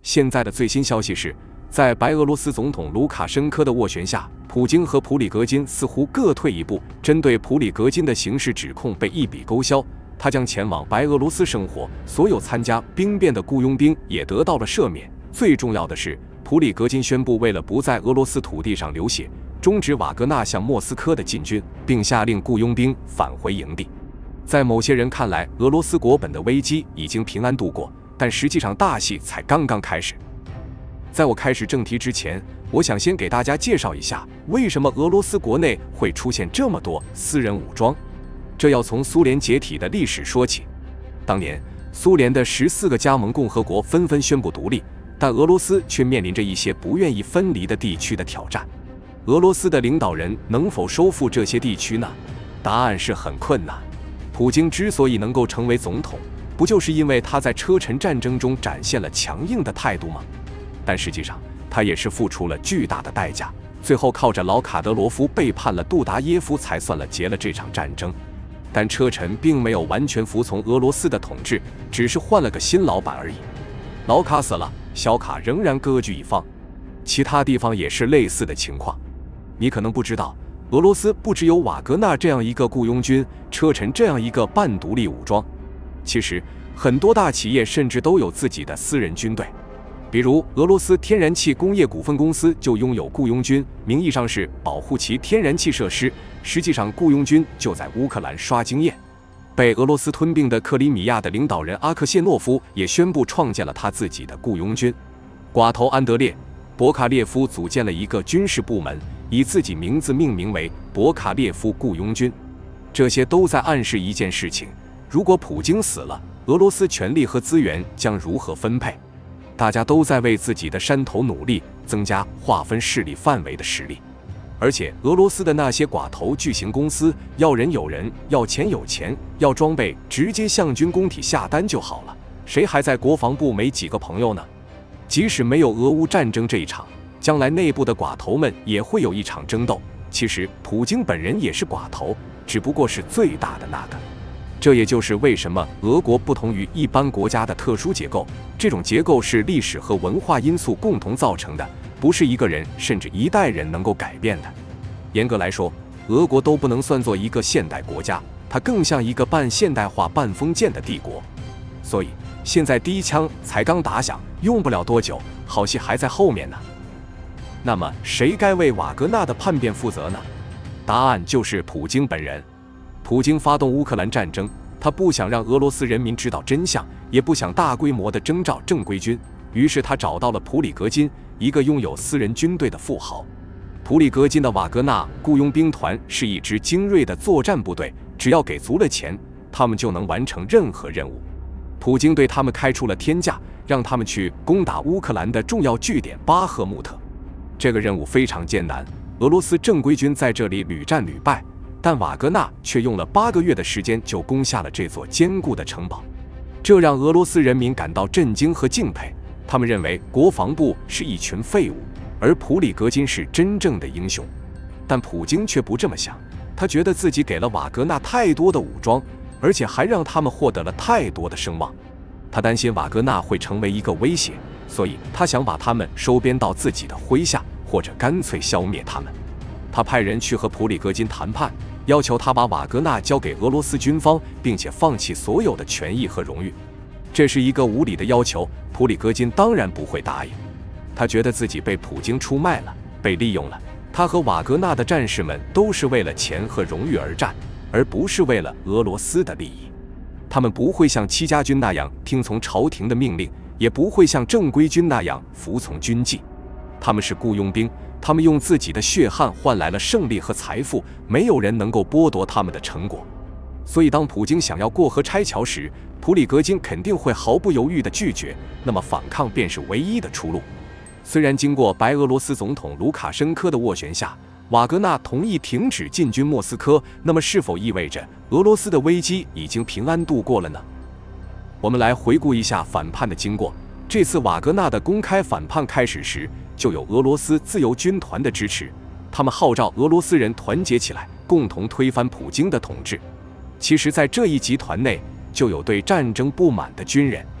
现在的最新消息是，在白俄罗斯总统卢卡申科的斡旋下，普京和普里格金似乎各退一步，针对普里格金的刑事指控被一笔勾销，他将前往白俄罗斯生活，所有参加兵变的雇佣兵也得到了赦免。最重要的是，普里格金宣布，为了不在俄罗斯土地上流血，终止瓦格纳向莫斯科的进军，并下令雇佣兵返回营地。在某些人看来，俄罗斯国本的危机已经平安度过，但实际上大戏才刚刚开始。在我开始正题之前，我想先给大家介绍一下，为什么俄罗斯国内会出现这么多私人武装。这要从苏联解体的历史说起。当年，苏联的14个加盟共和国纷纷宣布独立，但俄罗斯却面临着一些不愿意分离的地区的挑战。俄罗斯的领导人能否收复这些地区呢？答案是很困难。普京之所以能够成为总统，不就是因为他在车臣战争中展现了强硬的态度吗？但实际上，他也是付出了巨大的代价，最后靠着老卡德罗夫背叛了杜达耶夫，才算了结了这场战争。但车臣并没有完全服从俄罗斯的统治，只是换了个新老板而已。老卡死了，小卡仍然割据一方。其他地方也是类似的情况。你可能不知道，俄罗斯不只有瓦格纳这样一个雇佣军，车臣这样一个半独立武装。其实，很多大企业甚至都有自己的私人军队。比如，俄罗斯天然气工业股份公司就拥有雇佣军，名义上是保护其天然气设施，实际上雇佣军就在乌克兰刷经验。被俄罗斯吞并的克里米亚的领导人阿克谢诺夫也宣布创建了他自己的雇佣军。寡头安德烈·博卡列夫组建了一个军事部门，以自己名字命名为博卡列夫雇佣军。这些都在暗示一件事情：如果普京死了，俄罗斯权力和资源将如何分配？大家都在为自己的山头努力，增加划分势力范围的实力。而且，俄罗斯的那些寡头巨型公司，要人有人，要钱有钱，要装备直接向军工体下单就好了。谁还在国防部没几个朋友呢？即使没有俄乌战争这一场，将来内部的寡头们也会有一场争斗。其实，普京本人也是寡头，只不过是最大的那个。这也就是为什么俄国不同于一般国家的特殊结构，这种结构是历史和文化因素共同造成的，不是一个人甚至一代人能够改变的。严格来说，俄国都不能算作一个现代国家，它更像一个半现代化半封建的帝国。所以现在第一枪才刚打响，用不了多久，好戏还在后面呢。那么谁该为瓦格纳的叛变负责呢？答案就是普京本人。普京发动乌克兰战争，他不想让俄罗斯人民知道真相，也不想大规模地征召正规军，于是他找到了普里格金，一个拥有私人军队的富豪。普里格金的瓦格纳雇佣兵团是一支精锐的作战部队，只要给足了钱，他们就能完成任何任务。普京对他们开出了天价，让他们去攻打乌克兰的重要据点巴赫穆特。这个任务非常艰难，俄罗斯正规军在这里屡战屡败，但瓦格纳却用了8个月的时间就攻下了这座坚固的城堡，这让俄罗斯人民感到震惊和敬佩。他们认为国防部是一群废物，而普里格金是真正的英雄。但普京却不这么想，他觉得自己给了瓦格纳太多的武装，而且还让他们获得了太多的声望。他担心瓦格纳会成为一个威胁，所以他想把他们收编到自己的麾下，或者干脆消灭他们。他派人去和普里格金谈判，要求他把瓦格纳交给俄罗斯军方，并且放弃所有的权益和荣誉。这是一个无理的要求，普里格金当然不会答应。他觉得自己被普京出卖了，被利用了。他和瓦格纳的战士们都是为了钱和荣誉而战，而不是为了俄罗斯的利益。他们不会像戚家军那样听从朝廷的命令，也不会像正规军那样服从军纪。他们是雇佣兵，他们用自己的血汗换来了胜利和财富，没有人能够剥夺他们的成果。所以当普京想要过河拆桥时，普里格金肯定会毫不犹豫地拒绝，那么反抗便是唯一的出路。虽然经过白俄罗斯总统卢卡申科的斡旋下，瓦格纳同意停止进军莫斯科，那么是否意味着俄罗斯的危机已经平安度过了呢？我们来回顾一下反叛的经过。这次瓦格纳的公开反叛开始时，就有俄罗斯自由军团的支持，他们号召俄罗斯人团结起来，共同推翻普京的统治。其实在这一集团内就有对战争不满的军人。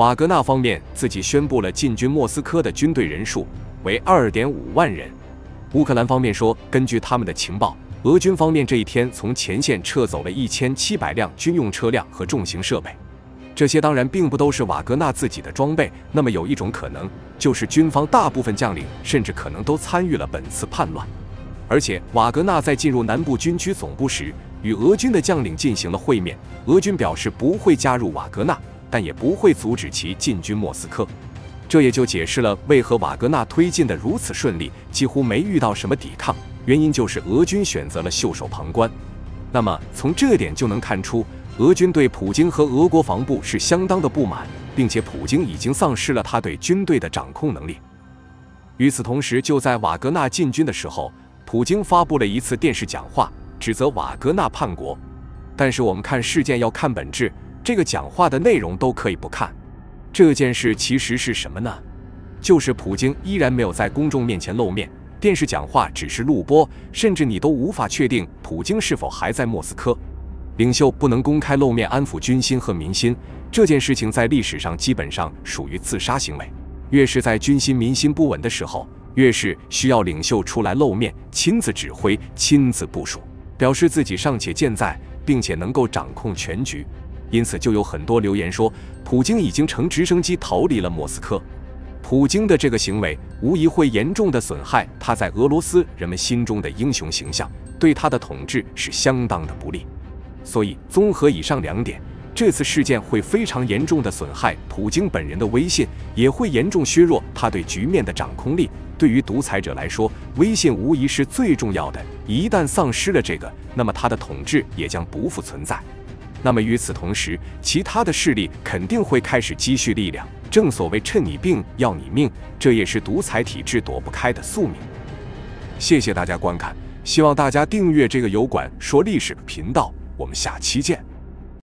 瓦格纳方面自己宣布了进军莫斯科的军队人数为2.5万人。乌克兰方面说，根据他们的情报，俄军方面这一天从前线撤走了1700辆军用车辆和重型设备。这些当然并不都是瓦格纳自己的装备，那么有一种可能，就是军方大部分将领甚至可能都参与了本次叛乱。而且瓦格纳在进入南部军区总部时，与俄军的将领进行了会面，俄军表示不会加入瓦格纳，但也不会阻止其进军莫斯科。这也就解释了为何瓦格纳推进的如此顺利，几乎没遇到什么抵抗，原因就是俄军选择了袖手旁观。那么从这点就能看出，俄军对普京和俄国防部是相当的不满，并且普京已经丧失了他对军队的掌控能力。与此同时，就在瓦格纳进军的时候，普京发布了一次电视讲话，指责瓦格纳叛国。但是我们看事件要看本质，这个讲话的内容都可以不看。这件事其实是什么呢？就是普京依然没有在公众面前露面，电视讲话只是录播，甚至你都无法确定普京是否还在莫斯科。领袖不能公开露面安抚军心和民心，这件事情在历史上基本上属于自杀行为。越是在军心民心不稳的时候，越是需要领袖出来露面，亲自指挥，亲自部署，表示自己尚且健在，并且能够掌控全局。因此就有很多留言说，普京已经乘直升机逃离了莫斯科。普京的这个行为无疑会严重的损害他在俄罗斯人们心中的英雄形象，对他的统治是相当的不利。所以综合以上两点，这次事件会非常严重的损害普京本人的威信，也会严重削弱他对局面的掌控力。对于独裁者来说，威信无疑是最重要的，一旦丧失了这个，那么他的统治也将不复存在。那么与此同时，其他的势力肯定会开始积蓄力量，正所谓趁你病要你命，这也是独裁体制躲不开的宿命。谢谢大家观看，希望大家订阅这个油管说历史频道，我们下期见。